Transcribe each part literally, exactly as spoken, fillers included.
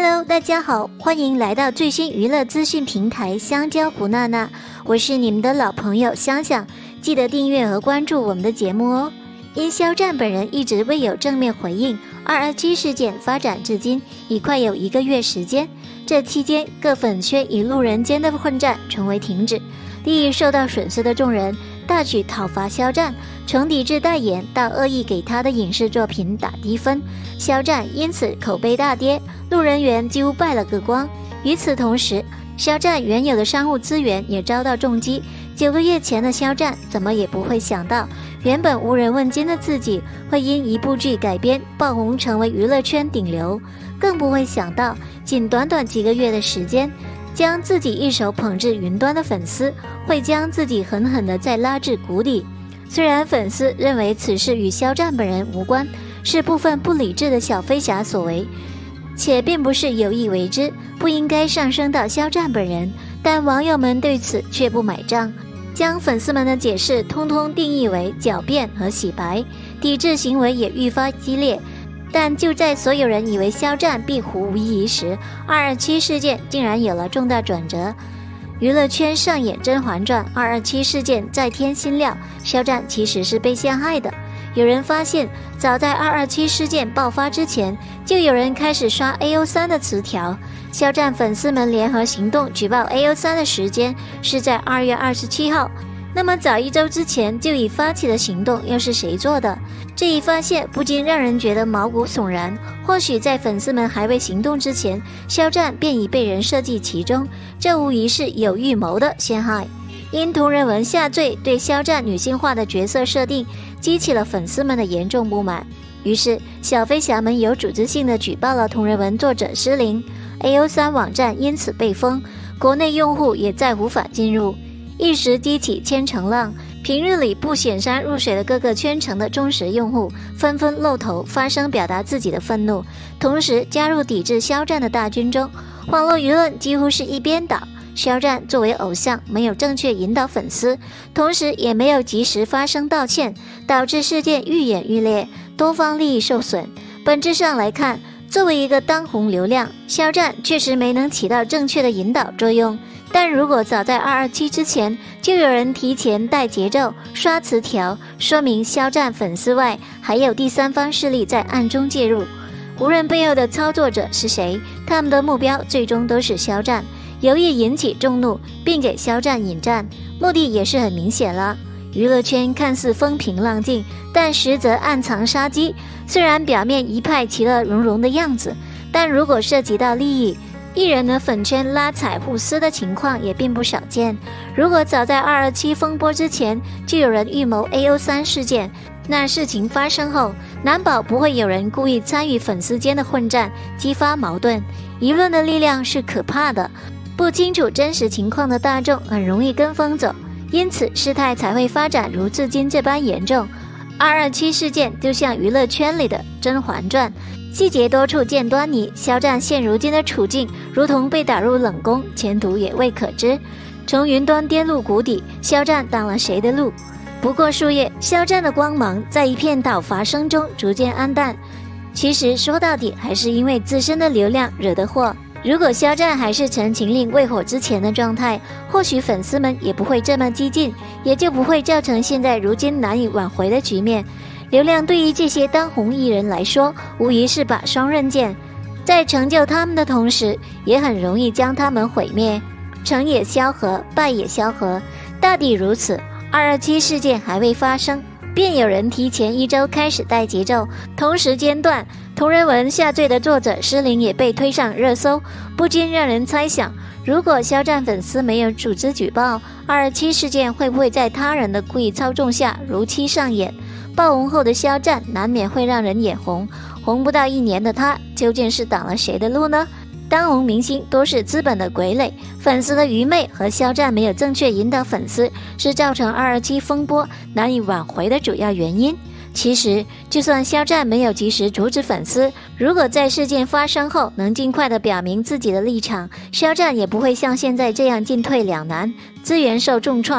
Hello， 大家好，欢迎来到最新娱乐资讯平台香蕉胡娜娜，我是你们的老朋友香香，记得订阅和关注我们的节目哦。因肖战本人一直未有正面回应，二二七事件发展至今已快有一个月时间，这期间各粉圈与路人间的混战成为停止，利益受到损失的众人大举讨伐肖战，从抵制代言到恶意给他的影视作品打低分，肖战因此口碑大跌，路人缘几乎败了个光。与此同时，肖战原有的商务资源也遭到重击。九个月前的肖战怎么也不会想到，原本无人问津的自己会因一部剧改编爆红，成为娱乐圈顶流，更不会想到仅短短几个月的时间，将自己一手捧至云端的粉丝会将自己狠狠地再拉至谷底。虽然粉丝认为此事与肖战本人无关，是部分不理智的小飞侠所为，且并不是有意为之，不应该上升到肖战本人，但网友们对此却不买账，将粉丝们的解释通通定义为狡辩和洗白，抵制行为也愈发激烈。但就在所有人以为肖战壁虎无疑时，二二七事件竟然有了重大转折。娱乐圈上演《甄嬛传》，二二七事件再添新料，肖战其实是被陷害的。有人发现，早在二二七事件爆发之前，就有人开始刷 A O 三 的词条。肖战粉丝们联合行动举报 A O 三 的时间是在二月二十七号。那么早一周之前就已发起的行动又是谁做的？这一发现不禁让人觉得毛骨悚然。或许在粉丝们还未行动之前，肖战便已被人设计其中，这无疑是有预谋的陷害。因同人文下坠对肖战女性化的角色设定激起了粉丝们的严重不满，于是小飞侠们有组织性的举报了同人文作者失灵， A O 三 网站因此被封，国内用户也再无法进入，一时激起千层浪。平日里不显山入水的各个圈层的忠实用户纷纷露头发声，表达自己的愤怒，同时加入抵制肖战的大军中。网络舆论几乎是一边倒，肖战作为偶像没有正确引导粉丝，同时也没有及时发声道歉，导致事件愈演愈烈，多方利益受损。本质上来看，作为一个当红流量，肖战确实没能起到正确的引导作用。但如果早在二二七之前就有人提前带节奏刷词条，说明肖战粉丝外还有第三方势力在暗中介入。无论背后的操作者是谁，他们的目标最终都是肖战，有意引起众怒并给肖战引战，目的也是很明显了。娱乐圈看似风平浪静，但实则暗藏杀机。虽然表面一派其乐融融的样子，但如果涉及到利益，艺人的粉圈拉踩互撕的情况也并不少见。如果早在二二七风波之前就有人预谋 A O 三 事件，那事情发生后难保不会有人故意参与粉丝间的混战，激发矛盾。舆论的力量是可怕的，不清楚真实情况的大众很容易跟风走，因此事态才会发展如至今这般严重。二二七事件就像娱乐圈里的《甄嬛传》，细节多处见端倪。肖战现如今的处境如同被打入冷宫，前途也未可知。从云端跌入谷底，肖战挡了谁的路？不过数月，肖战的光芒在一片讨伐声中逐渐暗淡。其实说到底还是因为自身的流量惹的祸。如果肖战还是陈情令未火之前的状态，或许粉丝们也不会这么激进，也就不会造成现在如今难以挽回的局面。流量对于这些当红艺人来说，无疑是把双刃剑，在成就他们的同时，也很容易将他们毁灭。成也萧何，败也萧何，大抵如此。二二七事件还未发生，便有人提前一周开始带节奏。同时间段，同人文下坠的作者失灵也被推上热搜，不禁让人猜想，如果肖战粉丝没有组织举报，二二七事件会不会在他人的故意操纵下如期上演？爆红后的肖战难免会让人眼红，红不到一年的他究竟是挡了谁的路呢？当红明星都是资本的傀儡，粉丝的愚昧和肖战没有正确引导粉丝，是造成二二七风波难以挽回的主要原因。其实就算肖战没有及时阻止粉丝，如果在事件发生后能尽快地表明自己的立场，肖战也不会像现在这样进退两难，资源受重创。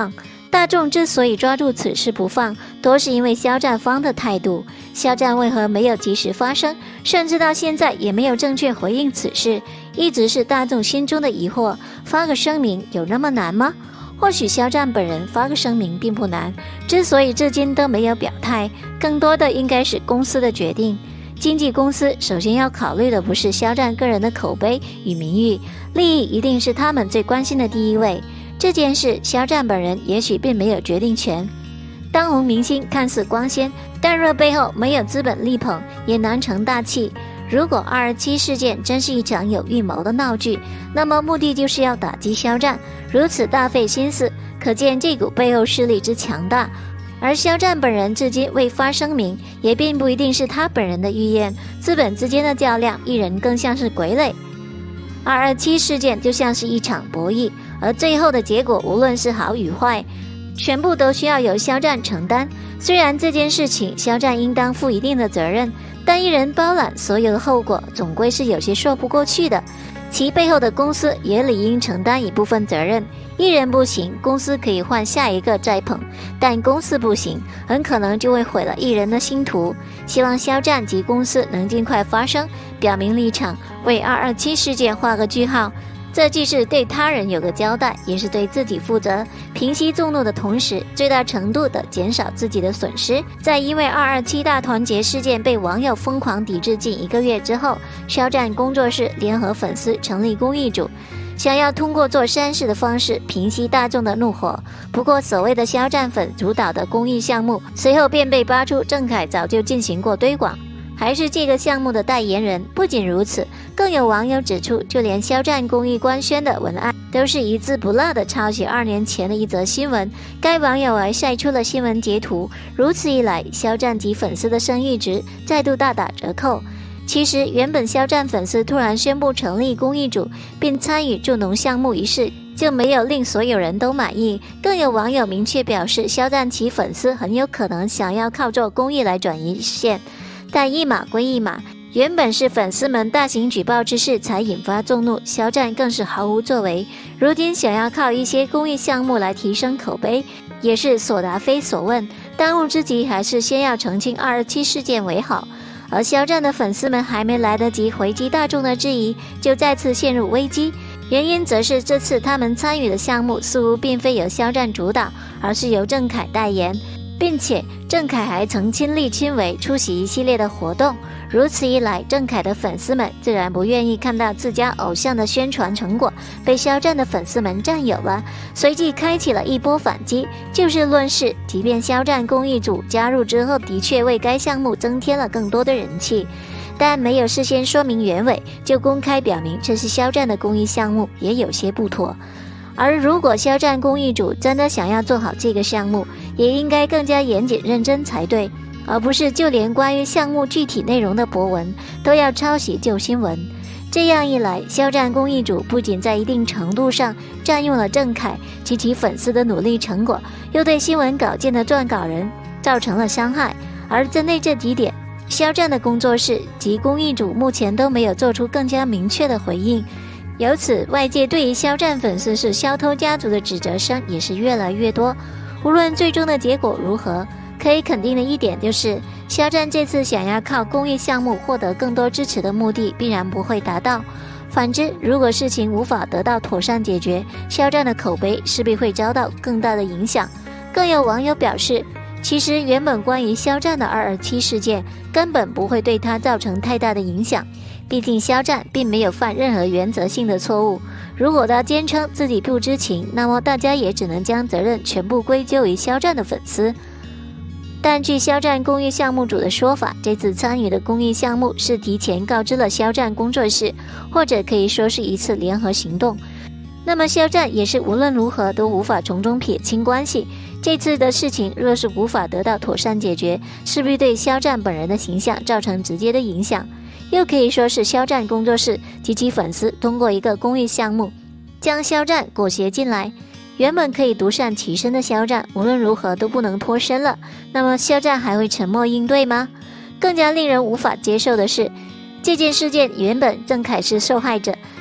大众之所以抓住此事不放，多是因为肖战方的态度。肖战为何没有及时发声，甚至到现在也没有正确回应此事，一直是大众心中的疑惑。发个声明有那么难吗？或许肖战本人发个声明并不难，之所以至今都没有表态，更多的应该是公司的决定。经纪公司首先要考虑的不是肖战个人的口碑与名誉，利益一定是他们最关心的第一位。这件事肖战本人也许并没有决定权。当红明星看似光鲜，但若背后没有资本力捧，也难成大器。如果二二七事件真是一场有预谋的闹剧，那么目的就是要打击肖战，如此大费心思，可见这股背后势力之强大。而肖战本人至今未发声明，也并不一定是他本人的意愿。资本之间的较量，艺人更像是傀儡。二二七事件就像是一场博弈，而最后的结果无论是好与坏，全部都需要由肖战承担。虽然这件事情肖战应当负一定的责任，但一人包揽所有的后果，总归是有些说不过去的。其背后的公司也理应承担一部分责任。艺人不行，公司可以换下一个再捧，但公司不行，很可能就会毁了艺人的星途。希望肖战及公司能尽快发声，表明立场，为二二七事件画个句号。这既是对他人有个交代，也是对自己负责。平息众怒的同时，最大程度地减少自己的损失。在因为二二七大团结事件被网友疯狂抵制近一个月之后，肖战工作室联合粉丝成立公益组，想要通过做善事的方式平息大众的怒火。不过所谓的肖战粉主导的公益项目，随后便被扒出郑恺早就进行过推广，还是这个项目的代言人。不仅如此，更有网友指出，就连肖战公益官宣的文案都是一字不落的抄袭二年前的一则新闻。该网友还晒出了新闻截图，如此一来，肖战及粉丝的声誉值再度大打折扣。其实原本肖战粉丝突然宣布成立公益组并参与助农项目一事，就没有令所有人都满意。更有网友明确表示，肖战其粉丝很有可能想要靠做公益来转移线。但一码归一码，原本是粉丝们大型举报之事才引发众怒，肖战更是毫无作为。如今想要靠一些公益项目来提升口碑，也是所答非所问。当务之急还是先要澄清二二七事件为好。而肖战的粉丝们还没来得及回击大众的质疑，就再次陷入危机。原因则是这次他们参与的项目似乎并非由肖战主导，而是由郑恺代言，并且郑恺还曾亲力亲为出席一系列的活动。如此一来，郑恺的粉丝们自然不愿意看到自家偶像的宣传成果被肖战的粉丝们占有了，随即开启了一波反击。就事论事，即便肖战公益组加入之后的确为该项目增添了更多的人气，但没有事先说明原委就公开表明这是肖战的公益项目，也有些不妥。而如果肖战公益组真的想要做好这个项目，也应该更加严谨认真才对，而不是就连关于项目具体内容的博文都要抄袭旧新闻。这样一来，肖战公益组不仅在一定程度上占用了郑恺及其粉丝的努力成果，又对新闻稿件的撰稿人造成了伤害。而针对这几点，肖战的工作室及公益组目前都没有做出更加明确的回应。由此，外界对于肖战粉丝是肖偷家族的指责声也是越来越多。无论最终的结果如何，可以肯定的一点就是，肖战这次想要靠公益项目获得更多支持的目的必然不会达到。反之，如果事情无法得到妥善解决，肖战的口碑势必会遭到更大的影响。更有网友表示，其实原本关于肖战的二二七事件根本不会对他造成太大的影响，毕竟肖战并没有犯任何原则性的错误。如果他坚称自己不知情，那么大家也只能将责任全部归咎于肖战的粉丝。但据肖战公益项目组的说法，这次参与的公益项目是提前告知了肖战工作室，或者可以说是一次联合行动。那么肖战也是无论如何都无法从中撇清关系。这次的事情若是无法得到妥善解决，势必对肖战本人的形象造成直接的影响。又可以说是肖战工作室及其粉丝通过一个公益项目将肖战裹挟进来。原本可以独善其身的肖战，无论如何都不能脱身了。那么肖战还会沉默应对吗？更加令人无法接受的是，这件事件原本郑恺是受害者，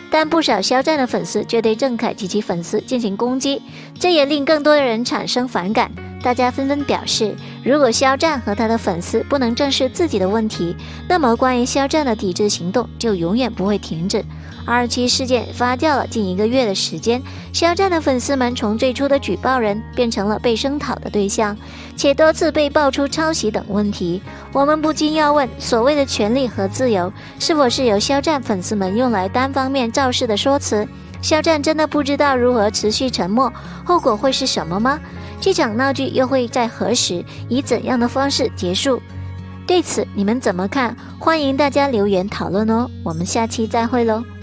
但不少肖战的粉丝却对郑恺及其粉丝进行攻击，这也令更多的人产生反感。大家纷纷表示，如果肖战和他的粉丝不能正视自己的问题，那么关于肖战的抵制行动就永远不会停止。二期事件发酵了近一个月的时间，肖战的粉丝们从最初的举报人变成了被声讨的对象，且多次被爆出抄袭等问题。我们不禁要问，所谓的权利和自由，是否是由肖战粉丝们用来单方面造势的说辞？肖战真的不知道如何持续沉默，后果会是什么吗？这场闹剧又会在何时以怎样的方式结束？对此你们怎么看？欢迎大家留言讨论哦，我们下期再会喽。